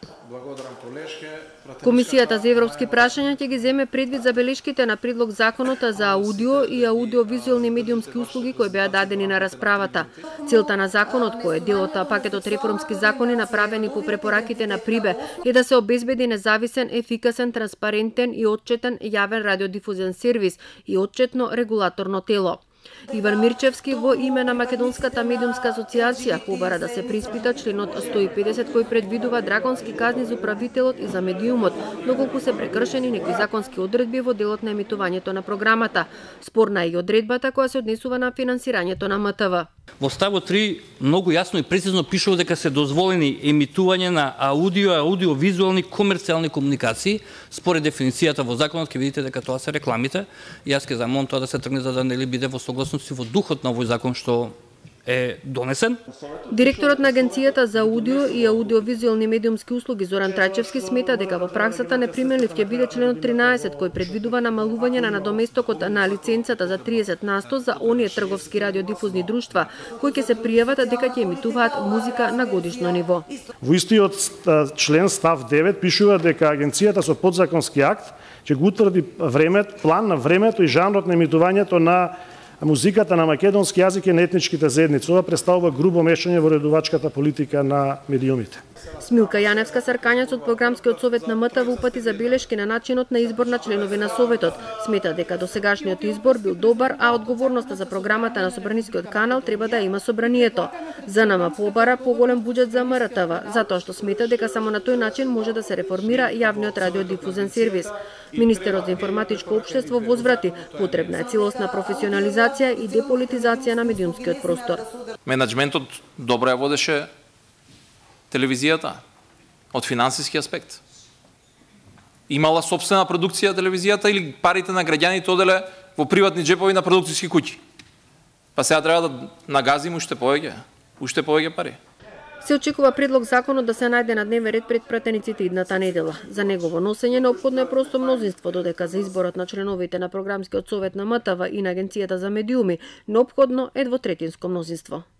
Комисијата за европски прашања ќе ги земе предвид забелешките на предлог законот за аудио и аудиовизуелни медиумски услуги кои беа дадени на расправата. Целта на законот, кој е дел од пакетот реформски закони направени по препораките на Прибе, е да се обезбеди независен, ефикасен, транспарентен и отчетен јавен радиодифузен сервис и отчетно регулаторно тело. Иван Мирчевски во име на Македонската медиумска асоциација побара да се преиспита членот 150 кој предвидува драконски казни за управителот и за медиумот, доколку се прекршени некои законски одредби во делот на емитувањето на програмата. Спорна е и одредбата која се однесува на финансирањето на МТВ. Во ставот 3 многу јасно и прецизно пишува дека се дозволени емитување на аудио и аудиовизуелни комерцијални комуникации. Според дефиницијата во законот ќе видите дека тоа се рекламите. И јас ќе замолам тоа да се тргне за да нели биде во согласност во духот на овој закон што е донесен. Директорот на Агенцијата за аудио и аудиовизуелни медиумски услуги Зоран Трајчевски смета дека во праксата неприменлив ќе биде членот 13 кој предвидува намалување на надоместокот на лиценцата за 30% за оние трговски радиодифузни друштва кои ќе се пријават дека ќе емитуваат музика на годишно ниво. Во истиот член став 9 пишува дека агенцијата со подзаконски акт ќе го утврди план на времето и жанрот на емитувањето на музиката на македонски јазик и на етничките заедници. Ова представува грубо мешање во редовачката политика на медиумите. Смилка Јаневска, саркањаc од програмскиот совет на МТВ, упати забелешки на начинот на избор на членови на советот. Смета дека досегашниот избор бил добар, а одговорноста за програмата на Собранискиот канал треба да има Собранието. ЗНМ побара поголем буџет за МРТВ, затоа што смета дека само на тој начин може да се реформира јавниот радиодифузен сервис. Министерот за информатичко општество возврати потребна е целосна професионализација и деполитизација на медиумскиот простор. Менаџментот добро ја водеше телевизијата од финансиски аспект. Имала сопствена продукција телевизијата или парите на граѓаните оделе во приватни џепови на продукциски куќи. Па сега треба да нагазим уште повеќе пари. Се очекува предлог законот да се најде на дневен ред пред пратениците идната недела. За негово носење неопходно е просто мнозинство, додека за изборот на членовите на програмскиот совет на МТВ и на Агенцијата за медиуми неопходно е двотретинско мнозинство.